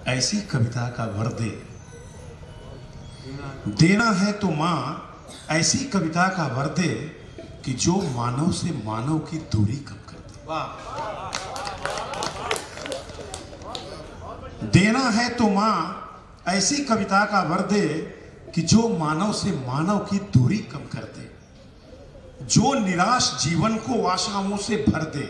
ऐसी कविता का वर दे। देना है तो माँ ऐसी कविता का वर दे कि जो मानव से मानव की दूरी कम कर दे। देना है तो माँ ऐसी कविता का वर दे कि जो मानव से मानव की दूरी कम कर दे, जो निराश जीवन को आशाओं से भर दे,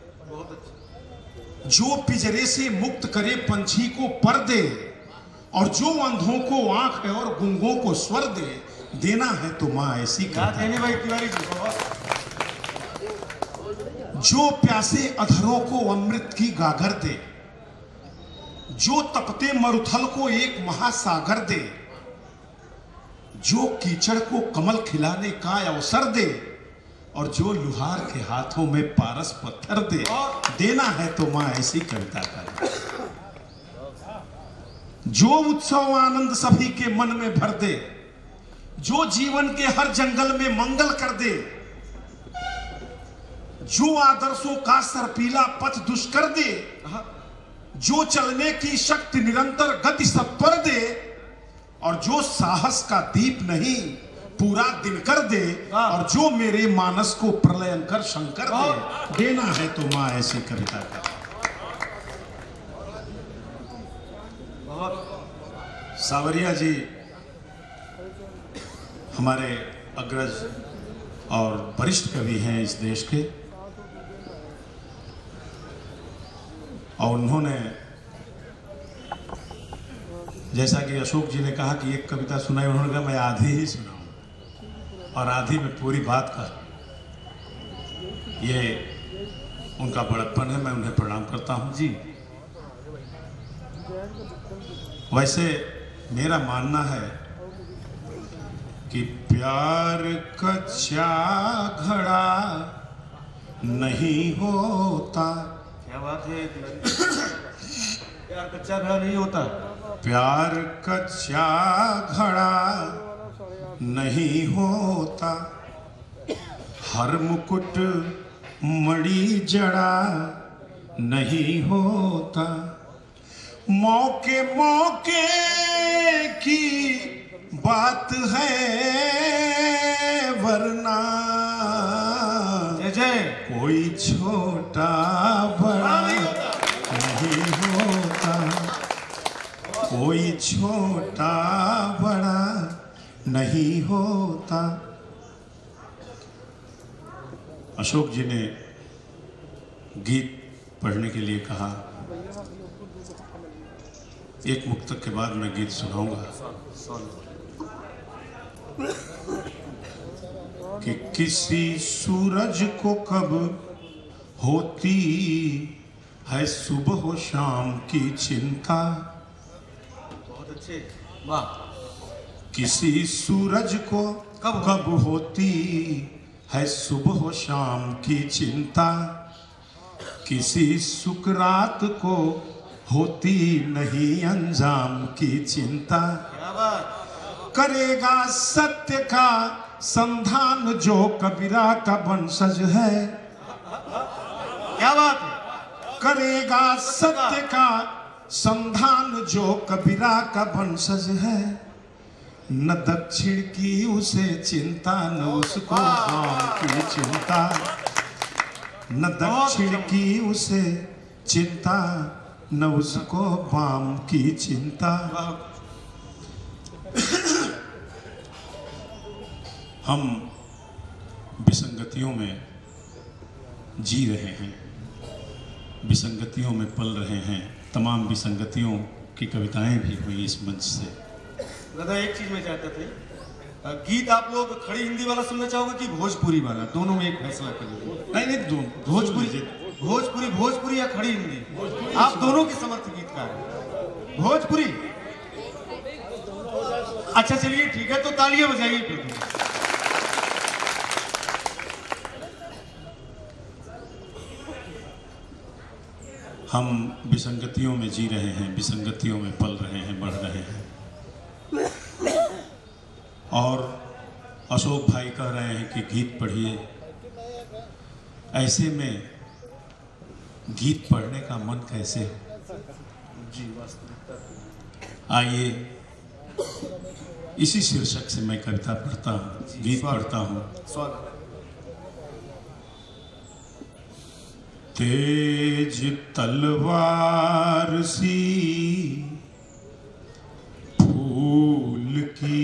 जो पिंजरे से मुक्त करे पंछी को पर दे, और जो अंधों को आंख और गूंगों को स्वर दे। देना है तो माँ ऐसी कविता, जो प्यासे अधरों को अमृत की गागर दे, जो तपते मरुथल को एक महासागर दे, जो कीचड़ को कमल खिलाने का अवसर दे, और जो लुहार के हाथों में पारस पत्थर दे। देना है तो माँ ऐसी कविता का, जो उत्सव आनंद सभी के मन में भर दे, जो जीवन के हर जंगल में मंगल कर दे, जो आदर्शों का सरपीला पथ दुष्कर दे, जो चलने की शक्ति निरंतर गति सब पर दे, और जो साहस का दीप नहीं पूरा दिन कर दे, और जो मेरे मानस को प्रलयंकर शंकर दे। देना है तो माँ ऐसी कविता का। सावरिया जी हमारे अग्रज और वरिष्ठ कवि हैं इस देश के, और उन्होंने जैसा कि अशोक जी ने कहा कि एक कविता सुनाई, उन्होंने कहा मैं आधी ही सुनाऊं, और आधी में पूरी बात कर। ये उनका बड़प्पन है, मैं उन्हें प्रणाम करता हूं जी। वैसे मेरा मानना है कि प्यार कच्चा घड़ा नहीं होता। क्या बात है? प्यार कच्चा घड़ा नहीं होता। प्यार कच्चा घड़ा नहीं होता, हर मुकुट मणि जड़ा नहीं होता। मौके मौके की बात है, वरना कोई छोटा बड़ा नहीं होता, कोई छोटा बड़ा नहीं होता। अशोक जी ने गीत पढ़ने के लिए कहा। एक मुक्तक के बाद मैं गीत सुनाऊंगा कि किसी सूरज को कब होती है सुबह शाम की चिंता। बहुत अच्छे, वाह। किसी सूरज को कब होती है सुबह शाम की चिंता, किसी सुकरात को होती नहीं अंजाम की चिंता। करेगा सत्य का संधान जो कबीरा का वंशज है। क्या बात है? करेगा सत्य का संधान जो कबीरा का वंशज है। न दक्षिण की उसे चिंता, न उसको गांव की चिंता। न दक्षिण की उसे चिंता, न उसको वाम की चिंता। हम विसंगतियों में जी रहे हैं, विसंगतियों में पल रहे हैं। तमाम विसंगतियों की कविताएं भी हुई इस मंच से। दादा एक चीज मैं चाहता थे, गीत आप लोग खड़ी हिंदी वाला सुनना चाहोगे कि भोजपुरी वाला? दोनों में एक फैसला करिए। नहीं, भोजपुरी या खड़ी हिंदी? आप दोनों के समर्थ गीतकार हैं। भोजपुरी? अच्छा चलिए ठीक है, तो तालियां बजाइए फिर। हम विसंगतियों में जी रहे हैं, विसंगतियों में पल रहे हैं, बढ़ रहे हैं। और अशोक भाई कह रहे हैं कि गीत पढ़िए। ऐसे में गीत पढ़ने का मन कैसे हो? जी वास्तविकता। आइए इसी शीर्षक से मैं कविता पढ़ता हूँ, गीत पढ़ता हूँ। स्वागत। तेज तलवार सी फूल की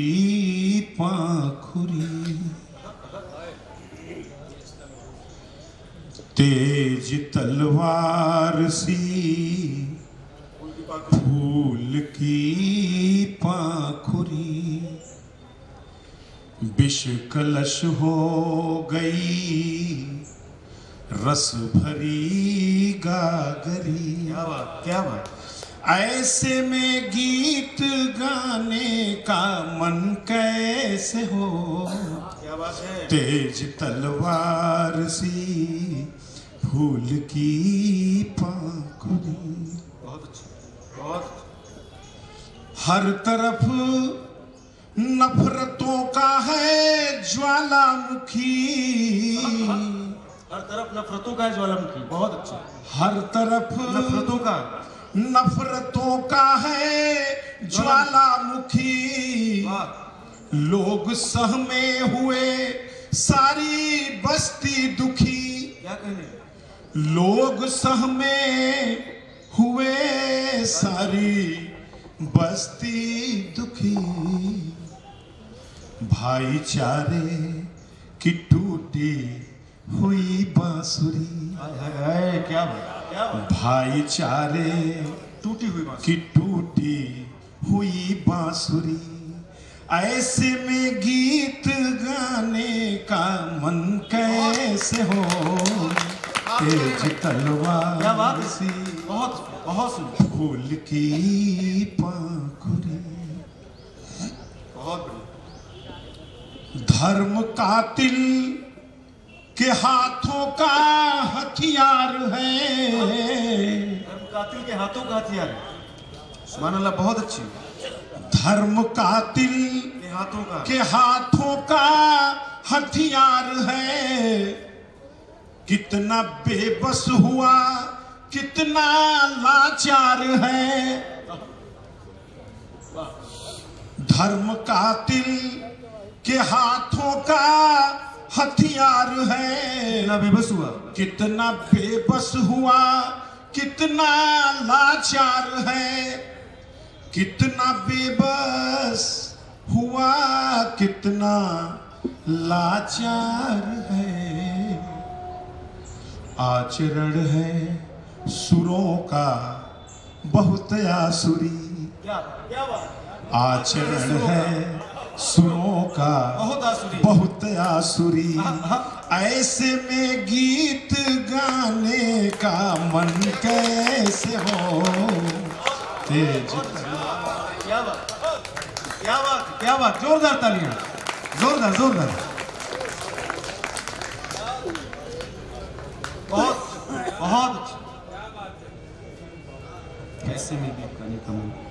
पाखुरी, तेज तलवार सी फूल की पाखुरी, विष कलश हो गई रस भरी गागरी। क्या बात, क्या बात। ऐसे में गीत गाने का मन कैसे हो, क्या बात है। तेज तलवार सी फूल की पाखुरी। बहुत अच्छा, बहुत। हर तरफ नफरतों का है ज्वालामुखी, हर तरफ नफरतों का है ज्वालामुखी। बहुत अच्छा। हर तरफ नफरतों का है ज्वालामुखी, लोग सहमे हुए सारी बस्ती दुखी। क्या कहने, लोग सहमे हुए सारी बस्ती दुखी, भाईचारे की टूटी हुई बांसुरी। क्या बात, क्या बात। भाईचारे टूटी हुई बात की टूटी हुई बांसुरी, ऐसे में गीत गाने का मन कैसे हो, तेज तलवार सी बहुत बहुत फूल की पाखुरी। बहुत बढ़िया। धर्म कातिल के हाथों का हथियार है, धर्म कातिल के हाथों का हथियार है। सुभान अल्लाह, बहुत अच्छी। धर्म कातिल के हाथों का हथियार है, कितना बेबस हुआ कितना लाचार है। धर्म कातिल के हाथों का हथियार है, कितना बेबस हुआ, कितना बेबस हुआ कितना लाचार है, कितना बेबस हुआ कितना लाचार है। आचरण है सुरों का बहुत आसुरी, आचरण है सुरों का बहुत आसुरी, ऐसे में गीत गाने का मन कैसे हो, तेज। क्या बात, क्या बात, क्या बात। जोरदार तालियां, जोरदार जोरदार। बहुत बहुत। कैसे में गीत गाने का मन।